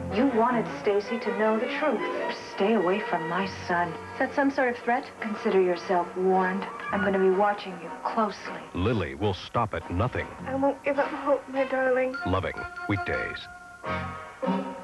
You wanted Stacy to know the truth. Stay away from my son. Is that some sort of threat? Consider yourself warned. I'm going to be watching you closely. Lily will stop at nothing. I won't give up hope, my darling. Loving weekdays.